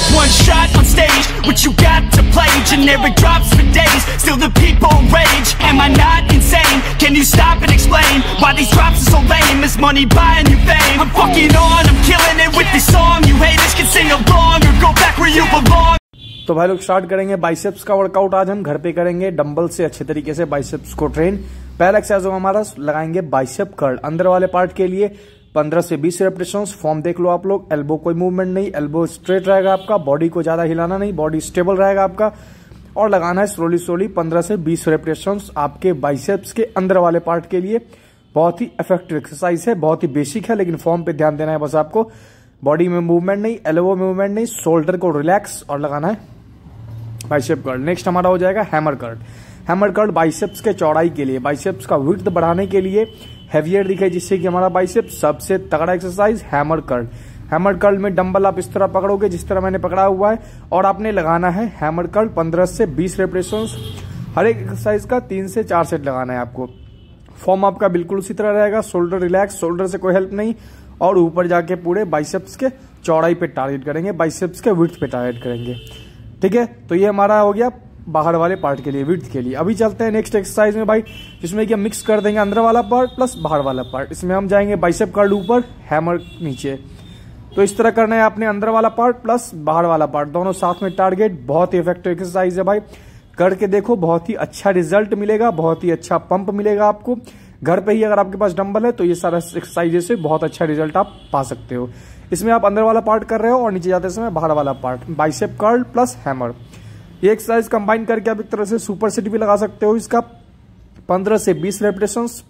have one shot on stage, what you got to play? Generic drops for days, still the people rage. Am I not insane? Can you stop and explain why these drops are so lame? Is money buying you fame? I'm fucking on, I'm killing it with this song. You haters can sing along or go back where you belong. तो भाई लोग start करेंगे biceps का workout. आज हम घर पे करेंगे डंबल से अच्छे तरीके से बाइसेप्स को ट्रेन। पहला एक्सरसाइज होगा हमारा, लगाएंगे बाइसेप कर्ल। अंदर वाले पार्ट के लिए 15 से 20 रेपिटेशंस। फॉर्म देख लो आप लोग, एल्बो कोई मूवमेंट नहीं, एल्बो स्ट्रेट रहेगा आपका, बॉडी को ज्यादा हिलाना नहीं, बॉडी स्टेबल रहेगा आपका। और लगाना है स्लोली स्लोली 15 से 20 रेपिटेशंस आपके बाइसेप्स के अंदर वाले पार्ट के लिए। बहुत ही इफेक्टिव एक्सरसाइज है, बहुत ही बेसिक है, लेकिन फॉर्म पे ध्यान देना है बस आपको। बॉडी में मूवमेंट नहीं, एल्बो मूवमेंट नहीं, शोल्डर को रिलैक्स और लगाना है बाइसेप कर्ल। नेक्स्ट हमारा हो जाएगा hammer curl. Hammer curl biceps के चौड़ाई के लिए, बाइसेप्स का विड्थ बढ़ाने के लिए, हेवियर दिखे जिससे कि हमारा बाइसेप्स सबसे तगड़ा exercise hammer curl. Hammer curl में डंबल आप इस तरह पकड़ोगे जिस तरह मैंने पकड़ा हुआ है, और आपने लगाना है हैमर कर्ल 15 से 20 रेपिटेशंस। हर एक एक्सरसाइज का 3 से 4 सेट लगाना है आपको। फॉर्म आपका बिल्कुल उसी तरह रहेगा, शोल्डर रिलैक्स, शोल्डर से कोई हेल्प नहीं, और ऊपर जाके पूरे बाइसेप्स के चौड़ाई पे टारगेट करेंगे, बाइसेप्स के विड्थ पे टारगेट करेंगे। ठीक है, तो ये हमारा हो गया बाहर वाले पार्ट के लिए, विड्थ के लिए। अभी चलते हैं नेक्स्ट एक्सरसाइज में भाई, जिसमें कि हम मिक्स कर देंगे अंदर वाला पार्ट प्लस बाहर वाला पार्ट। इसमें हम जाएंगे बाइसेप कर्ल ऊपर, हैमर नीचे। तो इस तरह करना है आपने, अंदर वाला पार्ट प्लस बाहर वाला पार्ट दोनों साथ में टारगेट। बहुत ही इफेक्टिव एक्सरसाइज है भाई, करके देखो, बहुत ही अच्छा रिजल्ट मिलेगा, बहुत ही अच्छा पंप मिलेगा आपको। घर पे ही अगर आपके पास डंबल है तो ये सारा एक्सरसाइज से बहुत अच्छा रिजल्ट आप पा सकते हो। इसमें आप अंदर वाला पार्ट कर रहे हो और नीचे जाते समय बाहर वाला part, bicep curl plus hammer. ये एक्सरसाइज कंबाइन करके आप एक तरह से सुपर सेट भी लगा सकते हो। इसका 15 से 20 रेपिटेशंस,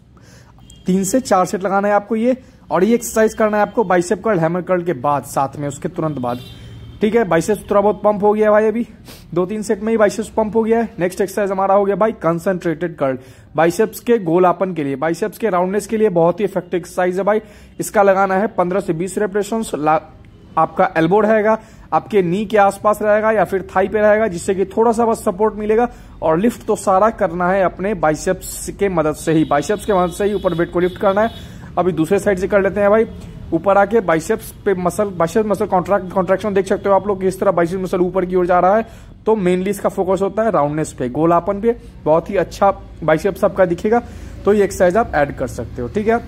3 से 4 सेट लगाना है आपको ये। और ये एक्सरसाइज करना है आपको बाइसेप कर्ल हैमर कर्ल के बाद, साथ में उसके तुरंत बाद। ठीक है, बाइसेप्स थोड़ा बहुत पंप हो गया है भाई, अभी 2-3 सेट में ही बाइसेप्स पंप हो गया है। नेक्स्ट एक्सरसाइज हमारा हो गया भाई कंसंट्रेटेड कर्ल। बाइसेप्स के गोलापन के लिए, बाइसेप्स के राउंडनेस के लिए बहुत ही इफेक्टिव एक्सरसाइज है भाई। इसका लगाना है 15 से 20 रेपिटेशंस। आपका एल्बो रहेगा, आपके नी के आसपास रहेगा या फिर थाई पे रहेगा, जिससे कि थोड़ा सा बस सपोर्ट मिलेगा। और लिफ्ट तो सारा करना है अपने बाइसेप्स के मदद से ही, बाइसेप्स के मदद से ही ऊपर वेट को लिफ्ट करना है। अभी दूसरे साइड से कर लेते हैं भाई। ऊपर आके बाइसेप्स पे बाइसेप्स मसल कॉन्ट्रैक्शन देख सकते हो आप लोग, इस तरह बाइसेप्स मसल ऊपर की ओर जा रहा है। तो मेनली इसका फोकस होता है राउंडनेस पे, गोलापन पे। बहुत ही अच्छा बाइसेप्स आपका दिखेगा, तो ये एक्सरसाइज आप ऐड कर सकते हो। ठीक है,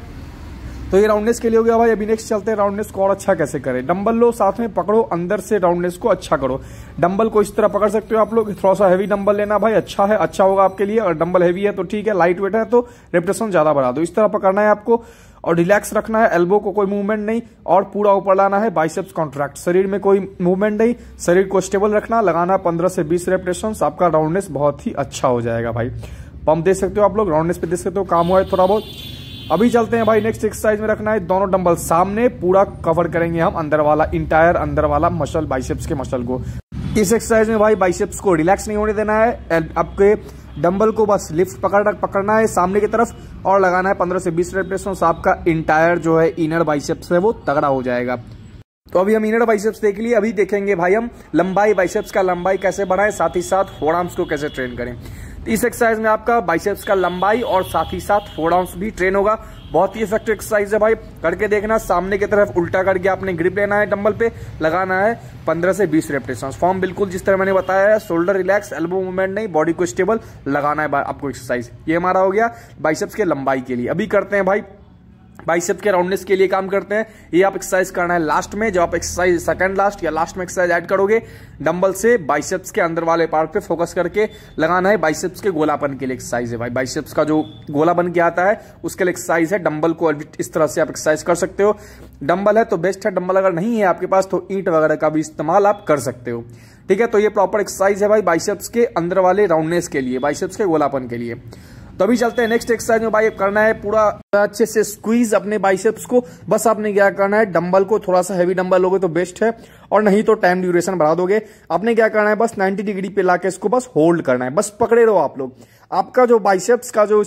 तो ये राउंडनेस के लिए हो गया भाई। अभी नेक्स्ट चलते हैं राउंडनेस को और अच्छा कैसे करें। डंबल लो, साथ में पकड़ो, अंदर से राउंडनेस को अच्छा करो। डंबल को इस तरह पकड़ सकते हो आप लोग, थोड़ा सा हैवी डंबल लेना भाई, अच्छा है, अच्छा होगा आपके लिए। और डंबल हैवी है तो ठीक है, लाइट वेट है तो रेपिटेशन ज्यादा बढ़ा दो। इस तरह पकड़ना है आपको और रिलैक्स रखना है, एल्बो को कोई मूवमेंट नहीं, और पूरा ऊपर लाना है, बाइसेप्स कॉन्ट्रैक्ट, शरीर में कोई मूवमेंट नहीं, शरीर को स्टेबल रखना। लगाना 15 से 20 रेपिटेशन, आपका राउंडनेस बहुत ही अच्छा हो जाएगा भाई। पंप दे सकते हो आप लोग, राउंडनेस पे दे सकते हो, काम हुआ है थोड़ा बहुत। अभी चलते हैं भाई नेक्स्ट एक्सरसाइज में। रखना है दोनों डंबल सामने, पूरा कवर करेंगे हम अंदर वाला, इंटायर अंदर वाला मसल, बाइसेप्स के मसल को। इस एक्सरसाइज में भाई बाइसेप्स को रिलैक्स नहीं होने देना है, आपके डंबल को बस लिफ्ट पकड़ना है सामने की तरफ, और लगाना है 15 से 20 रेपिटेशन। आपका इंटायर जो है इनर बाइसेप्स है वो तगड़ा हो जाएगा। तो अभी हम इनर बाइसेप्स देख लिए, अभी देखेंगे भाई हम लंबाई, बाइसेप्स का लंबाई कैसे बढ़ाएं, साथ ही साथ फोरआर्म्स को कैसे ट्रेन करें। इस एक्सरसाइज में आपका बाइसेप्स का लंबाई और साथ ही साथ फोरआर्म्स भी ट्रेन होगा। बहुत ही इफेक्टिव एक्सरसाइज है भाई, करके देखना। सामने की तरफ उल्टा करके आपने ग्रिप लेना है डंबल पे, लगाना है 15 से 20 रेपिटेशन। फॉर्म बिल्कुल जिस तरह मैंने बताया है, शोल्डर रिलैक्स, एल्बो मूवमेंट नहीं, बॉडी को स्टेबल लगाना है आपको एक्सरसाइज। ये हमारा हो गया बाइसेप्स के लंबाई के लिए। अभी करते हैं भाई बाइसेप्स के राउंडनेस के लिए काम करते हैं। ये आप एक्सरसाइज करना है लास्ट में, जब आप एक्सरसाइज सेकंड लास्ट या लास्ट में एक्सरसाइज ऐड करोगे, डंबल से बाइसेप्स के अंदर वाले पार्ट पे फोकस करके लगाना है। बाइसेप्स के गोलापन के लिए एक्सरसाइज है भाई, बाइसेप्स का जो गोला बन के आता है उसके लिए एक्सरसाइज है। डंबल को इस तरह से आप एक्सरसाइज कर सकते हो। डंबल है तो बेस्ट है, डंबल अगर नहीं है आपके पास तो ईंट वगैरह का भी इस्तेमाल आप कर सकते हो। ठीक है, तो ये प्रॉपर एक्सरसाइज है भाई बाइसेप्स के अंदर वाले राउंडनेस के लिए, बाइसेप्स के गोलापन के लिए। तो अभी चलते हैं नेक्स्ट एक्सरसाइज में भाई। करना है पूरा अच्छे से स्क्वीज अपने बाइसेप्स को। बस आपने क्या करना है, डंबल को थोड़ा सा हैवी डंबल लोगे तो बेस्ट है, और नहीं तो टाइम ड्यूरेशन बढ़ा दोगे। आपने क्या करना है, बस 90 डिग्री पे लाके इसको बस होल्ड करना है, बस पकड़े रहो आप लोग। आपका जो बाइसेप्स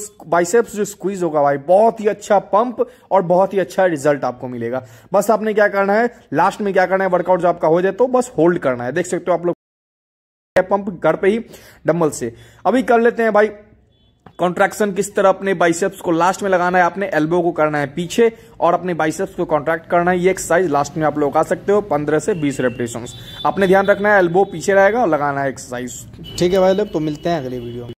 जो स्क्वीज होगा भाई, बहुत ही अच्छा पंप और बहुत ही अच्छा रिजल्ट आपको मिलेगा। बस आपने क्या करना है, लास्ट में क्या करना है, वर्कआउट जो आपका हो जाए तो बस होल्ड करना है। देख सकते हो आप लोग पंप घर पे ही डंबल से। अभी कर लेते हैं भाई कॉन्ट्रैक्शन किस तरह अपने बाइसेप्स को लास्ट में लगाना है, आपने एल्बो को करना है पीछे और अपने बाइसेप्स को कॉन्ट्रैक्ट करना है। ये एक्सरसाइज लास्ट में आप लोग आ सकते हो 15 से 20 रेपिटेशंस। आपने ध्यान रखना है एल्बो पीछे रहेगा और लगाना है एक्सरसाइज। ठीक है भाई लोग, तो मिलते हैं अगली वीडियो में।